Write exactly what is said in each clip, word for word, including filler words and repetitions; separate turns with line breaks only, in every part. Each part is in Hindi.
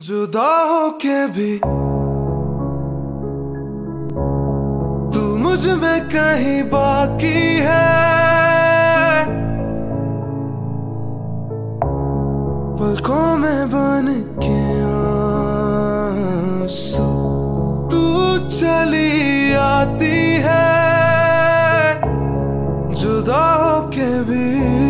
जुदा होके भी तू मुझ में कहीं बाकी है। पलकों में बन के आंसू तू चली आती है। जुदा होके भी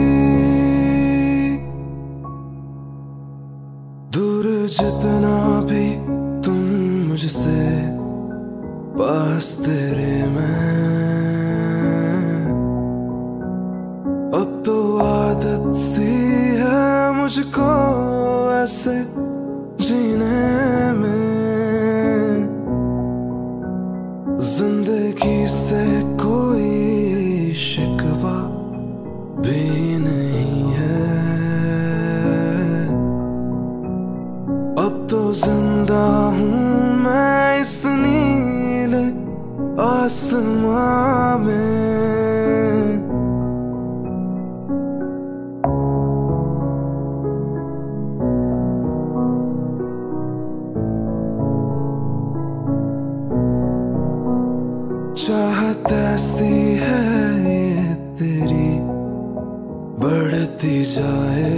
दूर जितना भी तुम मुझसे, पास तेरे मैं। अब तो आदत सी है मुझको ऐसे जीने में। जिंदगी से कोई शिकवा भी नहीं है। अब तो जिंदा हूँ मैं इस नीले आसमां में। चाहत ऐसी है ये तेरी बढ़ती जाए।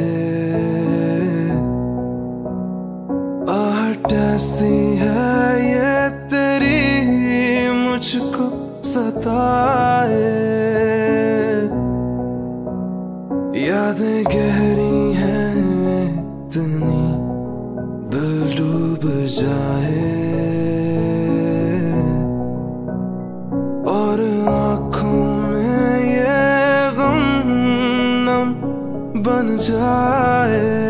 आहट ऐसी है ये तेरी मुझको सताए। यादें गहरी हैं इतनी दिल डूब जाए। और आँखों में ये गम नम बन जाए।